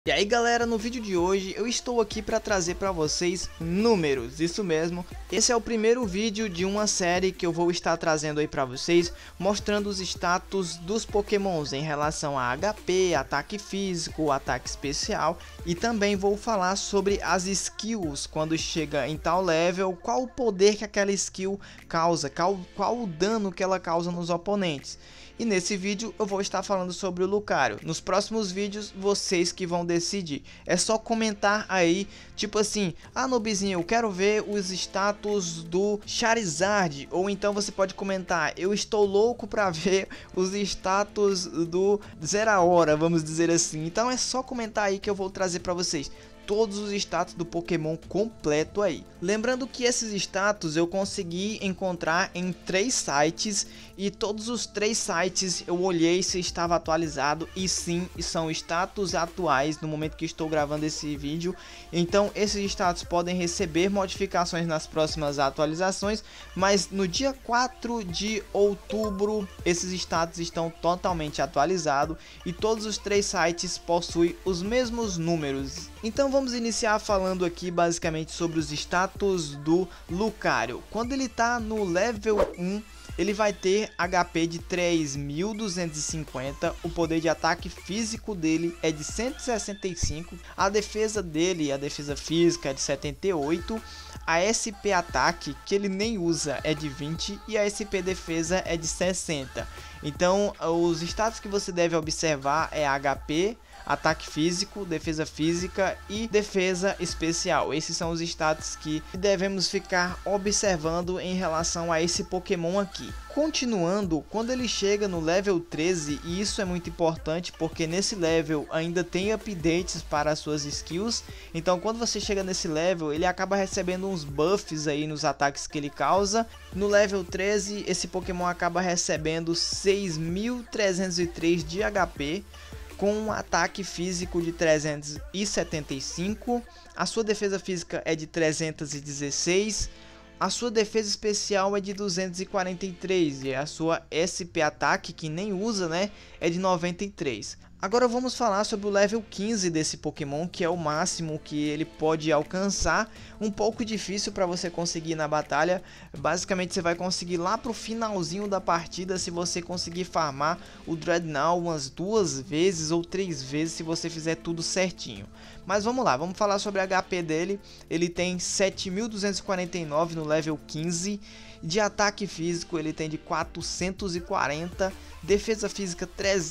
E aí galera, no vídeo de hoje eu estou aqui para trazer para vocês números, isso mesmo. Esse é o primeiro vídeo de uma série que eu vou estar trazendo aí para vocês, mostrando os status dos pokémons em relação a HP, ataque físico, ataque especial. E também vou falar sobre as skills, quando chega em tal level, qual o poder que aquela skill causa, qual o dano que ela causa nos oponentes. E nesse vídeo eu vou estar falando sobre o Lucario. Nos próximos vídeos vocês que vão decidir. É só comentar aí, tipo assim, ah Noobzinho, eu quero ver os status do Charizard. Ou então você pode comentar, eu estou louco para ver os status do Zeraora, vamos dizer assim. Então é só comentar aí que eu vou trazer para vocês todos os status do Pokémon completo aí. Lembrando que esses status eu consegui encontrar em 3 sites e todos os 3 sites eu olhei se estava atualizado e sim, são status atuais no momento que estou gravando esse vídeo. Então esses status podem receber modificações nas próximas atualizações, mas no dia 4 de outubro esses status estão totalmente atualizados e todos os 3 sites possuem os mesmos números. Então vamos iniciar falando aqui basicamente sobre os status do Lucario. Quando ele está no level 1, ele vai ter HP de 3.250, o poder de ataque físico dele é de 165, a defesa dele, a defesa física é de 78, a SP ataque, que ele nem usa, é de 20 e a SP defesa é de 60. Então os status que você deve observar é HP, ataque físico, defesa física e defesa especial. Esses são os status que devemos ficar observando em relação a esse Pokémon aqui. Continuando, quando ele chega no level 13, e isso é muito importante porque nesse level ainda tem updates para as suas skills, então quando você chega nesse level ele acaba recebendo uns buffs aí nos ataques que ele causa. No level 13 esse Pokémon acaba recebendo 6.303 de HP, com um ataque físico de 375, a sua defesa física é de 316, a sua defesa especial é de 243 e a sua SP ataque, que nem usa, né, é de 93. Agora vamos falar sobre o level 15 desse Pokémon, que é o máximo que ele pode alcançar. Um pouco difícil para você conseguir na batalha. Basicamente você vai conseguir lá pro finalzinho da partida se você conseguir farmar o Drednaw umas 2 vezes ou 3 vezes se você fizer tudo certinho. Mas vamos lá, vamos falar sobre o HP dele. Ele tem 7.249 no level 15. De ataque físico ele tem de 440, defesa física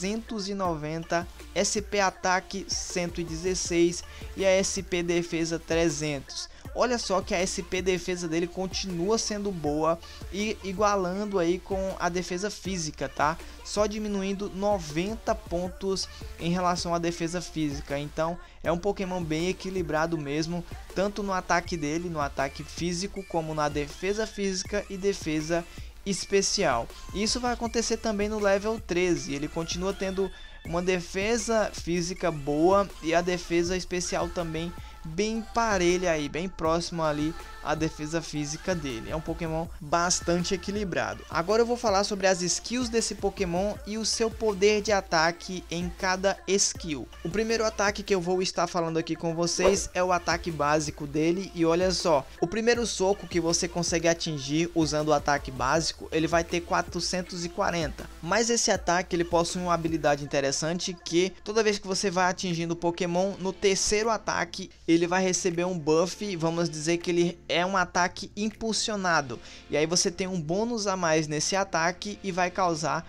390, SP ataque 116 e a SP defesa 300. Olha só que a SP defesa dele continua sendo boa e igualando aí com a defesa física, tá? Só diminuindo 90 pontos em relação à defesa física. Então é um Pokémon bem equilibrado mesmo, tanto no ataque dele, no ataque físico, como na defesa física e defesa especial. Isso vai acontecer também no level 13, ele continua tendo uma defesa física boa e a defesa especial também bem parelha aí, bem próximo ali à defesa física dele. É um Pokémon bastante equilibrado. Agora eu vou falar sobre as skills desse Pokémon e o seu poder de ataque em cada skill. O primeiro ataque que eu vou estar falando aqui com vocês é o ataque básico dele e olha só, o primeiro soco que você consegue atingir usando o ataque básico, ele vai ter 440. Mas esse ataque ele possui uma habilidade interessante que toda vez que você vai atingindo o Pokémon, no terceiro ataque ele vai receber um buff, vamos dizer que ele é um ataque impulsionado, e aí você tem um bônus a mais nesse ataque e vai causar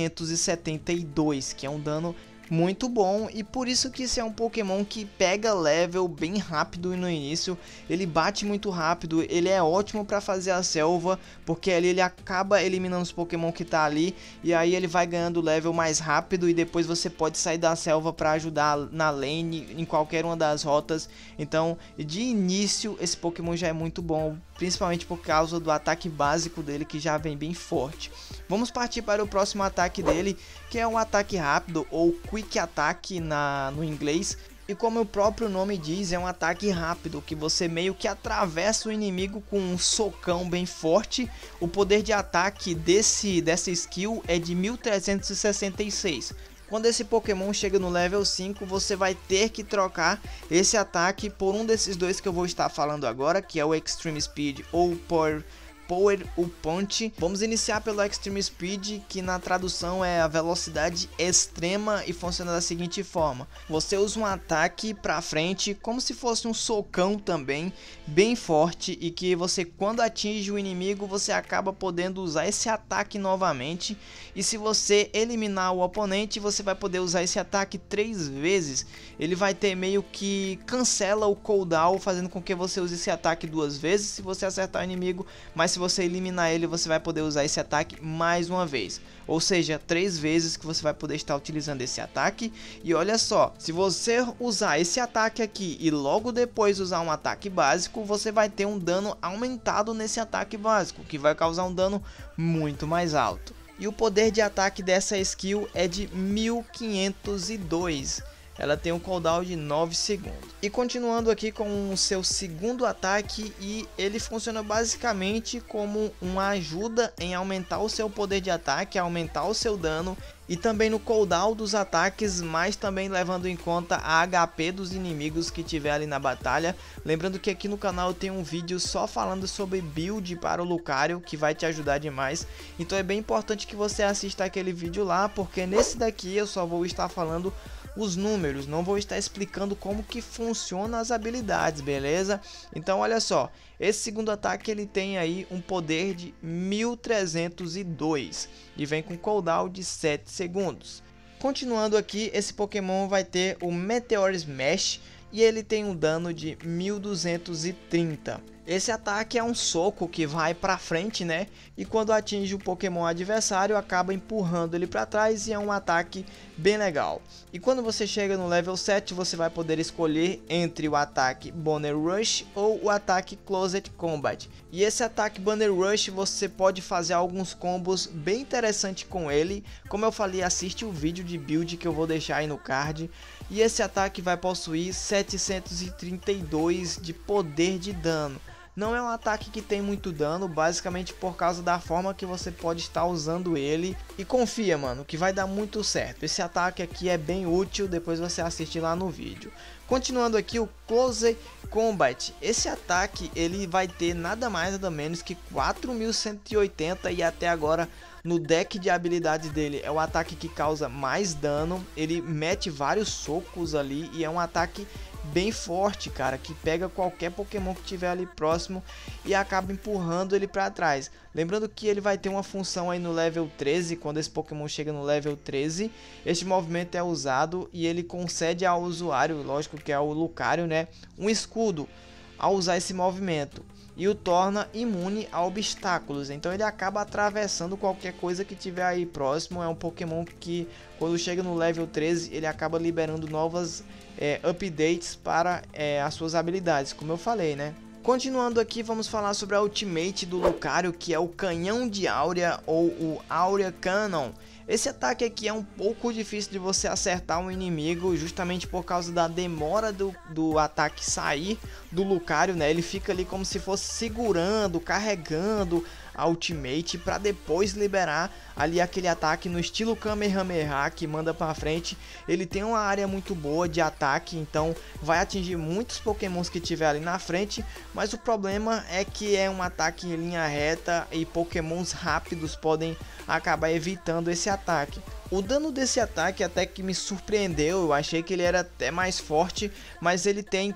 572, que é um dano muito bom, e por isso que esse é um Pokémon que pega level bem rápido no início. Ele bate muito rápido, ele é ótimo para fazer a selva, porque ali ele acaba eliminando os Pokémon que tá ali, e aí ele vai ganhando level mais rápido, e depois você pode sair da selva para ajudar na lane, em qualquer uma das rotas. Então de início esse Pokémon já é muito bom, principalmente por causa do ataque básico dele, que já vem bem forte. Vamos partir para o próximo ataque dele, que é um ataque rápido ou Quick Attack no inglês. E como o próprio nome diz, é um ataque rápido, que você meio que atravessa o inimigo com um socão bem forte. O poder de ataque dessa skill é de 1366. Quando esse Pokémon chega no level 5, você vai ter que trocar esse ataque por um desses dois que eu vou estar falando agora, que é o Extreme Speed ou Power Punch. Vamos iniciar pelo Extreme Speed, que na tradução é a velocidade extrema e funciona da seguinte forma: você usa um ataque pra frente como se fosse um socão também, bem forte, e que você, quando atinge o inimigo, você acaba podendo usar esse ataque novamente, e se você eliminar o oponente, você vai poder usar esse ataque 3 vezes. Ele vai ter meio que cancela o cooldown, fazendo com que você use esse ataque 2 vezes se você acertar o inimigo, mas se você eliminar ele, você vai poder usar esse ataque mais uma vez, ou seja, 3 vezes que você vai poder estar utilizando esse ataque. E olha só, se você usar esse ataque aqui e logo depois usar um ataque básico, você vai ter um dano aumentado nesse ataque básico, que vai causar um dano muito mais alto. E o poder de ataque dessa skill é de 1502. Ela tem um cooldown de 9 segundos. E continuando aqui com o seu segundo ataque, e ele funciona basicamente como uma ajuda em aumentar o seu poder de ataque, aumentar o seu dano e também no cooldown dos ataques, mas também levando em conta a HP dos inimigos que tiver ali na batalha. Lembrando que aqui no canal eu tenho um vídeo só falando sobre build para o Lucario, que vai te ajudar demais. Então é bem importante que você assista aquele vídeo lá, porque nesse daqui eu só vou estar falando os números, não vou estar explicando como que funciona as habilidades, beleza? Então olha só, esse segundo ataque ele tem aí um poder de 1302 e vem com cooldown de 7 segundos. Continuando aqui, esse Pokémon vai ter o Meteor Smash e ele tem um dano de 1230. Esse ataque é um soco que vai para frente, né? E quando atinge o Pokémon adversário, acaba empurrando ele para trás, e é um ataque bem legal. E quando você chega no level 7, você vai poder escolher entre o ataque Banner Rush ou o ataque Closed Combat. E esse ataque Banner Rush você pode fazer alguns combos bem interessantes com ele. Como eu falei, assiste o vídeo de build que eu vou deixar aí no card. E esse ataque vai possuir 732 de poder de dano. Não é um ataque que tem muito dano, basicamente por causa da forma que você pode estar usando ele. E confia, mano, que vai dar muito certo. Esse ataque aqui é bem útil, depois você assiste lá no vídeo. Continuando aqui, o Close Combat. Esse ataque ele vai ter nada mais nada menos que 4180, e até agora no deck de habilidades dele é o ataque que causa mais dano. Ele mete vários socos ali e é um ataque bem forte, cara, que pega qualquer Pokémon que tiver ali próximo e acaba empurrando ele para trás. Lembrando que ele vai ter uma função aí no level 13, quando esse Pokémon chega no level 13, este movimento é usado e ele concede ao usuário, lógico que é o Lucario, né, um escudo ao usar esse movimento e o torna imune a obstáculos. Então ele acaba atravessando qualquer coisa que tiver aí próximo. É um Pokémon que quando chega no level 13 ele acaba liberando novas updates para as suas habilidades, como eu falei, né? Continuando aqui, vamos falar sobre a ultimate do Lucario, que é o Canhão de Áurea ou o Áurea Cannon. Esse ataque aqui é um pouco difícil de você acertar um inimigo, justamente por causa da demora do ataque sair do Lucario, né? Ele fica ali como se fosse segurando, carregando a ultimate para depois liberar ali aquele ataque no estilo Kamehameha que manda para frente. Ele tem uma área muito boa de ataque, então vai atingir muitos Pokémons que tiver ali na frente, mas o problema é que é um ataque em linha reta e Pokémons rápidos podem acabar evitando esse ataque. O dano desse ataque até que me surpreendeu, eu achei que ele era até mais forte, mas ele tem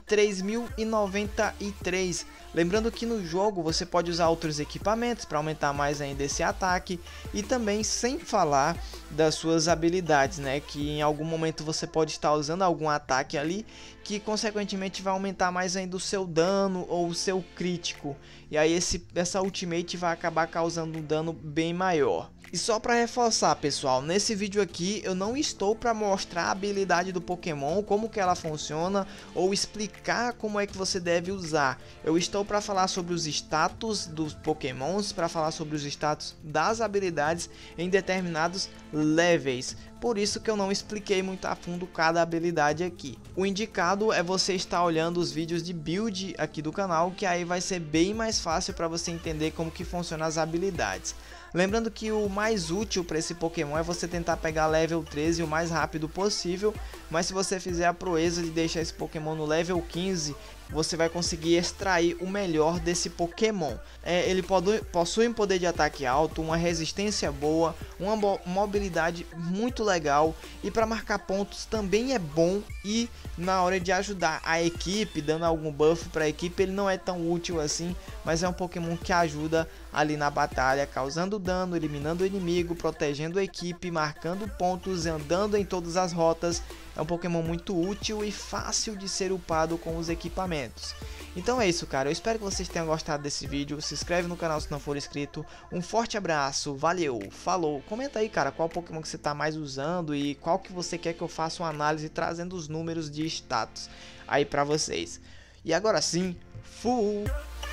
3093. Lembrando que no jogo você pode usar outros equipamentos para aumentar mais ainda esse ataque, e também sem falar das suas habilidades, né, que em algum momento você pode estar usando algum ataque ali que consequentemente vai aumentar mais ainda o seu dano ou o seu crítico, e aí essa ultimate vai acabar causando um dano bem maior. E só para reforçar, pessoal, nesse vídeo aqui eu não estou para mostrar a habilidade do Pokémon, como que ela funciona, ou explicar como é que você deve usar. Eu estou para falar sobre os status dos Pokémons, para falar sobre os status das habilidades em determinados levels. Por isso que eu não expliquei muito a fundo cada habilidade aqui. O indicado é você estar olhando os vídeos de build aqui do canal, que aí vai ser bem mais fácil para você entender como que funcionam as habilidades. Lembrando que o mais útil para esse Pokémon é você tentar pegar level 13 o mais rápido possível, mas se você fizer a proeza de deixar esse Pokémon no level 15, você vai conseguir extrair o melhor desse Pokémon. Ele possui um poder de ataque alto, uma resistência boa, uma mobilidade muito legal, e para marcar pontos também é bom, e na hora de ajudar a equipe, dando algum buff para a equipe, ele não é tão útil assim, mas é um Pokémon que ajuda ali na batalha, causando dano, eliminando o inimigo, protegendo a equipe, marcando pontos, andando em todas as rotas. É um Pokémon muito útil e fácil de ser upado com os equipamentos. Então é isso, cara. Eu espero que vocês tenham gostado desse vídeo. Se inscreve no canal se não for inscrito. Um forte abraço, valeu, falou. Comenta aí, cara, qual Pokémon que você tá mais usando e qual que você quer que eu faça uma análise trazendo os números de status aí pra vocês. E agora sim, fui!